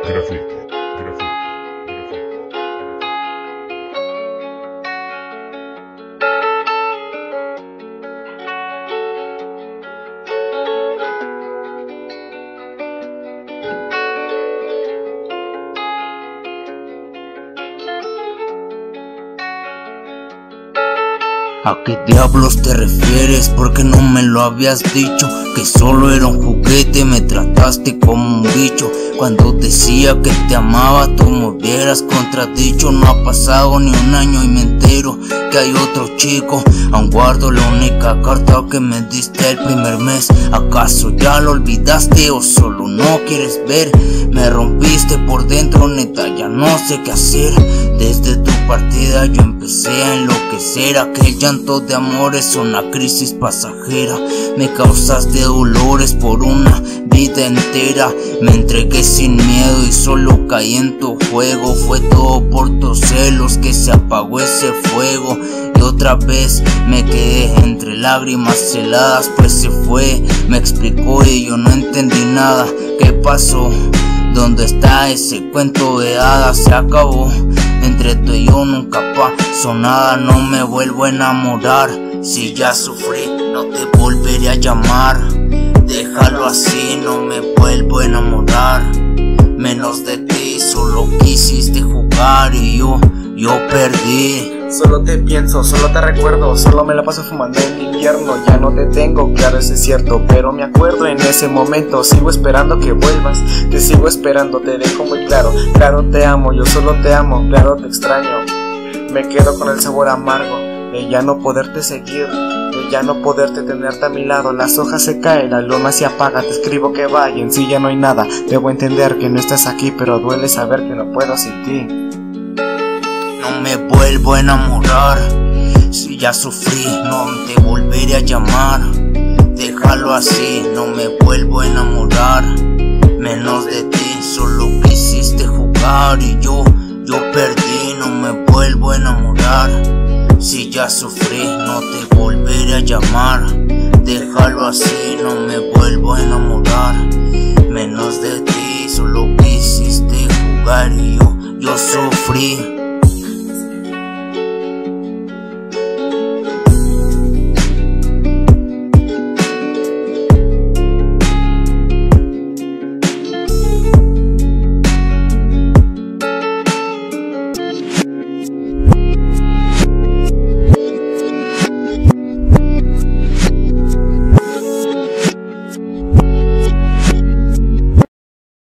Grafito. ¿A qué diablos te refieres? Porque no me lo habías dicho. Que solo era un juguete, me trataste como un bicho. Cuando decía que te amaba, tú me hubieras contradicho. No ha pasado ni un año y me entero que hay otro chico. Aún guardo la única carta que me diste el primer mes. ¿Acaso ya lo olvidaste o solo no quieres ver? Me rompiste por dentro, neta, ya no sé qué hacer. Desde tu partida yo empecé a enloquecer. Aquel llanto de amor es una crisis pasajera. Me causaste dolores por una vida entera. Me entregué sin miedo y solo caí en tu juego. Fue todo por tus celos que se apagó ese fuego. Y otra vez me quedé entre lágrimas heladas, pues se fue, me explicó y yo no entendí nada. ¿Qué pasó? ¿Dónde está ese cuento de hadas? Se acabó. Entre tú y yo nunca pasó nada. No me vuelvo a enamorar. Si ya sufrí, no te volveré a llamar. Déjalo así, no me vuelvo a enamorar. Menos de ti, solo quisiste jugar y yo perdí. Solo te pienso, solo te recuerdo, solo me la paso fumando en invierno. Ya no te tengo, claro, eso es cierto, pero me acuerdo en ese momento. Sigo esperando que vuelvas, te sigo esperando, te dejo muy claro. Claro te amo, yo solo te amo, claro te extraño. Me quedo con el sabor amargo de ya no poderte seguir, de ya no poderte tenerte a mi lado. Las hojas se caen, la luna se apaga, te escribo que vaya, en sí ya no hay nada. Debo entender que no estás aquí, pero duele saber que no puedo sin ti. No me vuelvo a enamorar. Si ya sufrí, no te volveré a llamar. Déjalo así, no me vuelvo a enamorar. Menos de ti, solo quisiste jugar y yo perdí. No me vuelvo a enamorar. Si ya sufrí, no te volveré a llamar. Déjalo así, no me vuelvo a enamorar. Menos de ti, solo quisiste jugar y yo sufrí.